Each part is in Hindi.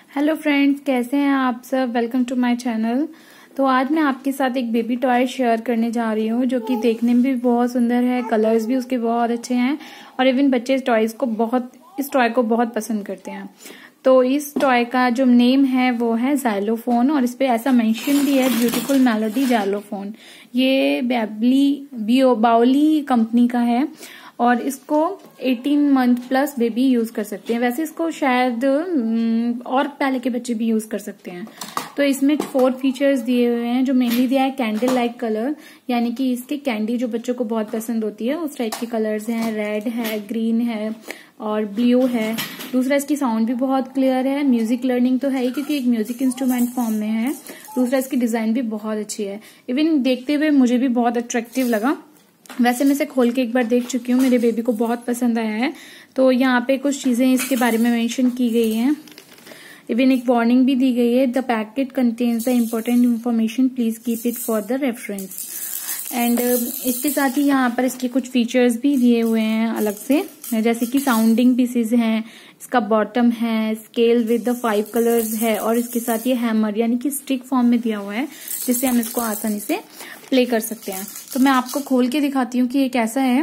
हेलो फ्रेंड्स, कैसे हैं आप सब। Welcome to my channel. तो आज मैं आपके साथ एक बेबी टॉय शेयर करने जा रही हूँ जो कि देखने में भी बहुत सुंदर है, कलर्स भी उसके बहुत अच्छे हैं और इवन बच्चे इस टॉय को बहुत पसंद करते हैं। तो इस टॉय का जो नेम है वो है ज़ाइलोफोन और इस पे ऐसा मेंशन भी है, ब्यूटीफुल मेलोडी ज़ाइलोफोन। ये बाउली कंपनी का है और इसको 18 मंथ प्लस बेबी यूज कर सकते हैं। वैसे इसको शायद और पहले के बच्चे भी यूज कर सकते हैं। तो इसमें 4 फीचर्स दिए हुए हैं। जो मेनली दिया है कैंडल लाइट कलर, यानी कि इसके कैंडी जो बच्चों को बहुत पसंद होती है उस टाइप के कलर्स हैं। रेड है, ग्रीन है और ब्लू है। दूसरा, इसकी साउंड भी बहुत क्लियर है। म्यूजिक लर्निंग तो है ही क्योंकि एक म्यूजिक इंस्ट्रूमेंट फॉर्म में है। दूसरा, इसकी डिजाइन भी बहुत अच्छी है। इवन देखते हुए मुझे भी बहुत अट्रैक्टिव लगा। वैसे मैं इसे खोल के एक बार देख चुकी हूँ, मेरे बेबी को बहुत पसंद आया है। तो यहाँ पे कुछ चीजें इसके बारे में मेंशन की गई हैं। इवन एक वार्निंग भी दी गई है, the packet contains the important information, please keep it for the reference. And इसके साथ ही यहाँ पर इसके कुछ फीचर्स भी दिए हुए हैं अलग से, जैसे कि साउंडिंग पीसेज हैं, इसका बॉटम है, स्केल विद द 5 कलर्स है और इसके साथ ये हैमर यानी कि स्टिक फॉर्म में दिया हुआ है जिससे हम इसको आसानी से प्ले कर सकते हैं। तो मैं आपको खोल के दिखाती हूँ कि ये कैसा है।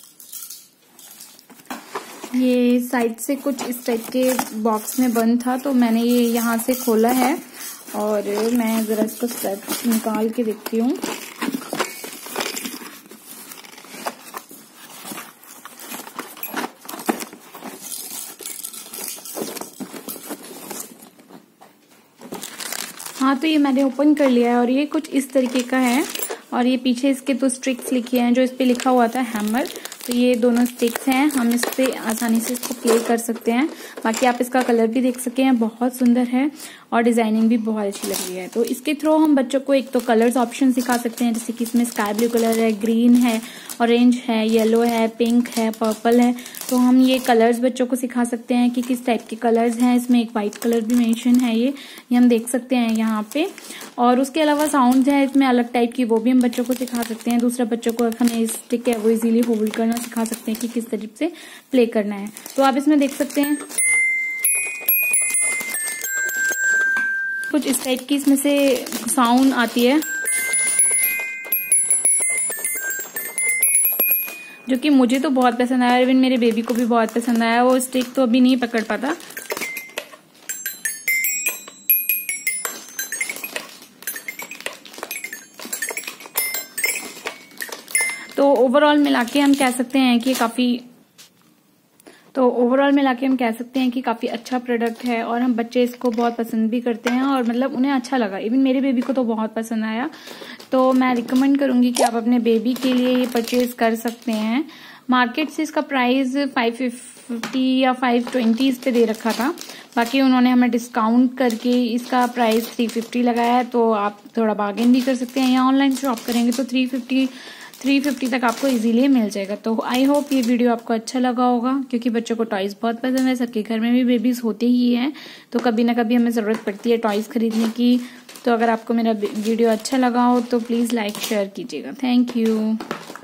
ये साइड से कुछ इस टाइप के बॉक्स में बंद था तो मैंने ये यहाँ से खोला है और मैं जरा इसको स्ट्रैप निकाल के देखती हूँ। हाँ, तो ये मैंने ओपन कर लिया है और ये कुछ इस तरीके का है और ये पीछे इसके 2 स्टिक्स लिखे हैं जो इस पे लिखा हुआ था हैमर। तो ये दोनों स्टिक्स हैं, हम इस पे आसानी से इसको प्ले कर सकते हैं। बाकी आप इसका कलर भी देख सके हैं, बहुत सुंदर है और डिजाइनिंग भी बहुत अच्छी लग रही है। तो इसके थ्रू हम बच्चों को एक तो कलर्स ऑप्शन सिखा सकते हैं, जैसे कि इसमें स्काई ब्लू कलर है, ग्रीन है, ऑरेंज है, येलो है, पिंक है, पर्पल है। तो हम ये कलर्स बच्चों को सिखा सकते हैं कि किस टाइप के कलर्स हैं। इसमें एक व्हाइट कलर भी मेंशन है, ये हम देख सकते हैं यहाँ पे। और उसके अलावा साउंड है इसमें अलग टाइप की, वो भी हम बच्चों को सिखा सकते हैं। दूसरा, बच्चों को हमें स्टिक है वो इजीली होल्ड करना सिखा सकते हैं कि किस तरीके से प्ले करना है। तो आप इसमें देख सकते हैं कुछ इस टाइप की इसमें से साउंड आती है जो कि मुझे तो बहुत पसंद आया, इवन मेरे बेबी को भी बहुत पसंद आया। वो स्टिक तो अभी नहीं पकड़ पाता। तो ओवरऑल मिला के हम कह सकते हैं कि काफी अच्छा प्रोडक्ट है और हम बच्चे इसको बहुत पसंद भी करते हैं और मतलब उन्हें अच्छा लगा। इवन मेरे बेबी को तो बहुत पसंद आया। तो मैं रिकमेंड करूंगी कि आप अपने बेबी के लिए ये परचेज कर सकते हैं। मार्केट से इसका प्राइस 550 या 520 पे दे रखा था, बाकी उन्होंने हमें डिस्काउंट करके इसका प्राइस 350 लगाया है। तो आप थोड़ा बार्गेन भी कर सकते हैं या ऑनलाइन शॉप करेंगे तो 350 तक आपको इजीली मिल जाएगा। तो आई होप ये वीडियो आपको अच्छा लगा होगा, क्योंकि बच्चों को टॉयज बहुत पसंद है। सबके घर में भी बेबीज होते ही हैं, तो कभी ना कभी हमें ज़रूरत पड़ती है टॉयज खरीदने की। तो अगर आपको मेरा वीडियो अच्छा लगा हो तो प्लीज़ लाइक शेयर कीजिएगा। Thank you.